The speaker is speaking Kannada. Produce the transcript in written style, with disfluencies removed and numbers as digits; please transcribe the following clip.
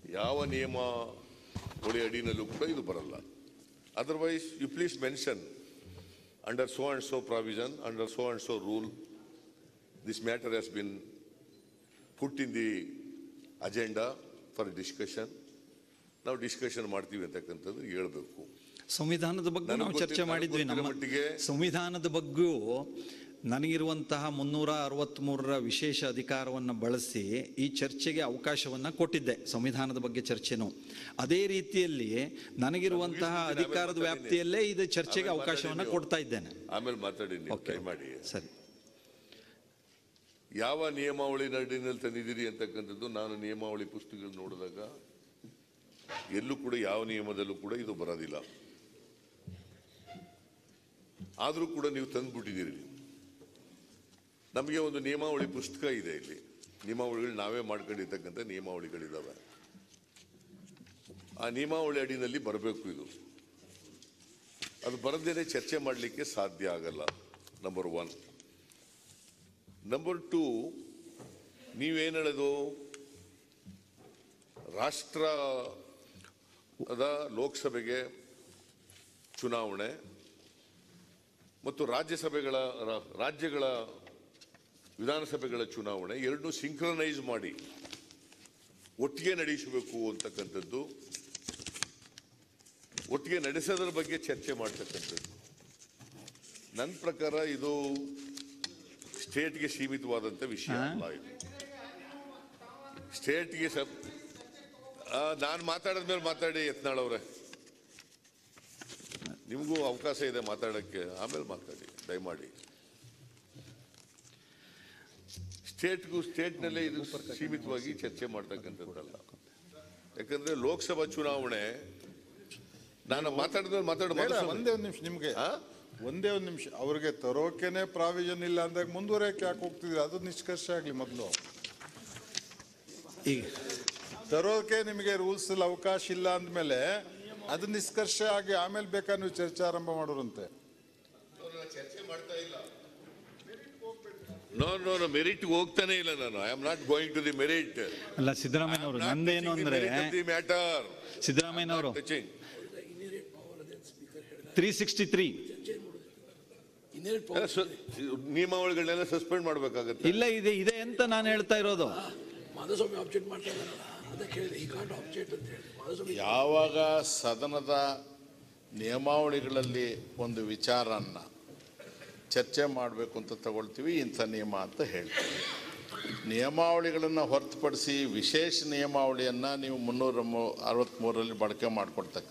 ಯಾವ ನಿಯಮಾವಳಿ ಅಡಿನಲ್ಲೂ ಕೂಡ ಇದು ಬರಲ್ಲ. Otherwise you please mention under so and so provision, under so and so rule, this matter has been put in the agenda for discussion. ನಾವು ಡಿಸ್ಕಷನ್ ಮಾಡ್ತೀವಿ ಅಂತಕ್ಕಂಥದ್ದು ಹೇಳ್ಬೇಕು. ಸಂವಿಧಾನದ ಬಗ್ಗೆ ನಾವು ಚರ್ಚೆ ಮಾಡಿದ್ವಿ. ನಮ್ಮ ಸಂವಿಧಾನದ ಬಗ್ಗೆಯೂ ನನಗಿರುವಂತಹ 363ರ ವಿಶೇಷ ಅಧಿಕಾರವನ್ನು ಬಳಸಿ ಈ ಚರ್ಚೆಗೆ ಅವಕಾಶವನ್ನು ಕೊಟ್ಟಿದ್ದೆ. ಸಂವಿಧಾನದ ಬಗ್ಗೆ ಚರ್ಚೆನೂ ಅದೇ ರೀತಿಯಲ್ಲಿ ನನಗಿರುವಂತಹ ಅಧಿಕಾರದ ವ್ಯಾಪ್ತಿಯಲ್ಲೇ ಇದು ಚರ್ಚೆಗೆ ಅವಕಾಶವನ್ನು ಕೊಡ್ತಾ ಇದ್ದೇನೆ. ಆಮೇಲೆ ಮಾತಾಡಿ ಮಾಡಿ. ಸರಿ, ಯಾವ ನಿಯಮಾವಳಿ ಅಡಿನಲ್ಲಿ ತಂದಿದ್ದೀರಿ ಅಂತಕ್ಕಂಥದ್ದು ನಾನು ನಿಯಮಾವಳಿ ಪುಸ್ತಕಗಳು ನೋಡಿದಾಗ ಎಲ್ಲೂ ಕೂಡ ಯಾವ ನಿಯಮದಲ್ಲೂ ಕೂಡ ಇದು ಬರೋದಿಲ್ಲ. ಆದರೂ ಕೂಡ ನೀವು ತಂದುಬಿಟ್ಟಿದ್ದೀರಿ. ನಮಗೆ ಒಂದು ನಿಯಮಾವಳಿ ಪುಸ್ತಕ ಇದೆ, ಇಲ್ಲಿ ನಿಯಮಾವಳಿಗಳು ನಾವೇ ಮಾಡ್ಕೊಂಡಿರ್ತಕ್ಕಂಥ ನಿಯಮಾವಳಿಗಳಿದ್ದಾವೆ. ಆ ನಿಯಮಾವಳಿ ಅಡಿನಲ್ಲಿ ಬರಬೇಕು. ಇದು ಅದು ಬರದೇನೆ ಚರ್ಚೆ ಮಾಡಲಿಕ್ಕೆ ಸಾಧ್ಯ ಆಗಲ್ಲ. ನಂಬರ್ 1. ನಂಬರ್ 2, ನೀವೇನು ಹೇಳೋದು, ರಾಷ್ಟ್ರದ ಲೋಕಸಭೆಗೆ ಚುನಾವಣೆ ಮತ್ತು ರಾಜ್ಯಗಳ ವಿಧಾನಸಭೆಗಳ ಚುನಾವಣೆ ಎರಡನ್ನೂ ಸಿಂಕ್ರನೈಸ್ ಮಾಡಿ ಒಟ್ಟಿಗೆ ನಡೆಸಬೇಕು ಅಂತಕ್ಕಂಥದ್ದು, ಒಟ್ಟಿಗೆ ನಡೆಸೋದ್ರ ಬಗ್ಗೆ ಚರ್ಚೆ ಮಾಡ್ತಕ್ಕಂಥದ್ದು. ನನ್ನ ಪ್ರಕಾರ ಇದು ಸ್ಟೇಟ್ಗೆ ಸೀಮಿತವಾದಂಥ ವಿಷಯ ಅಲ್ಲ. ಇದು ಸ್ಟೇಟ್ಗೆ ನಾನು ಮಾತಾಡಿದ್ಮೇಲೆ ಮಾತಾಡಿ ಯತ್ನಾಳ್ ಅವರೇ, ನಿಮಗೂ ಅವಕಾಶ ಇದೆ ಮಾತಾಡೋಕ್ಕೆ, ಆಮೇಲೆ ಮಾತಾಡಿ ದಯಮಾಡಿ. ಸ್ಟೇಟ್ನಲ್ಲೇ ಇದು ಸೀಮಿತವಾಗಿ ಚರ್ಚೆ ಮಾಡ್ತಕ್ಕಂಥದ್ದಲ್ಲ. ಯಾಕಂದ್ರೆ ಲೋಕಸಭಾ ಚುನಾವಣೆ ನಾನು ಮಾತಾಡಿದ್ಮೇಲೆ ಒಂದೇ ಒಂದು ನಿಮಿಷ ನಿಮ್ಗೆ ಒಂದೇ ಒಂದು ನಿಮಿಷ ಅವ್ರಿಗೆ ತರೋಕೆನೆ ಪ್ರಾವಿಷನ್ ಇಲ್ಲ ಅಂದಾಗ ಮುಂದುವರೆಯಕ್ಕೆ ಯಾಕೆ ಹೋಗ್ತಿದ್ರಿ? ಅದು ನಿಷ್ಕರ್ಷ ಆಗಲಿ ಮೊದಲು. ಈಗ ತರೋಕೆ ನಿಮಗೆ ರೂಲ್ಸ್ ಅಲ್ಲಿ ಅವಕಾಶ ಇಲ್ಲ ಅಂದಮೇಲೆ ಅದು ನಿಷ್ಕರ್ಷ ಆಗಿ ಆಮೇಲೆ ಬೇಕಾದ್ರೆ ನೀವು ಚರ್ಚೆ ಆರಂಭ ಮಾಡೋರಂತೆ. ಚರ್ಚೆ ಮಾಡ್ತಾ ಇಲ್ಲ. ನೋ ಮೆರಿಟ್ ಹೋಗ್ತಾನೆ ಇಲ್ಲ ನಾನು. I am not going to the merit. ಅಲ್ಲ ಸಿದ್ದರಾಮಯ್ಯ ಅವರು, ನಂದೇನು ಅಂದ್ರೆ ಸಿದ್ದರಾಮಯ್ಯ ಅವರು 363 ನಿಯಮಾವಳಿಗಳನ್ನೆಲ್ಲ ಸಸ್ಪೆಂಡ್ ಮಾಡಬೇಕಾಗುತ್ತೆ. ಇಲ್ಲ, ಇದೆ ಅಂತ ನಾನು ಹೇಳ್ತಾ ಇರೋದು. ಯಾವಾಗ ಸದನದ ನಿಯಮಾವಳಿಗಳಲ್ಲಿ ಒಂದು ವಿಚಾರನ್ನ ಚರ್ಚೆ ಮಾಡಬೇಕು ಅಂತ ತಗೊಳ್ತೀವಿ, ಇಂಥ ನಿಯಮ ಅಂತ ಹೇಳ್ತೀವಿ. ನಿಯಮಾವಳಿಗಳನ್ನು ಹೊರತುಪಡಿಸಿ ವಿಶೇಷ ನಿಯಮಾವಳಿಯನ್ನು ನೀವು 363ರಲ್ಲಿ ಬಳಕೆ ಮಾಡಿಕೊಡ್ತಕ್ಕ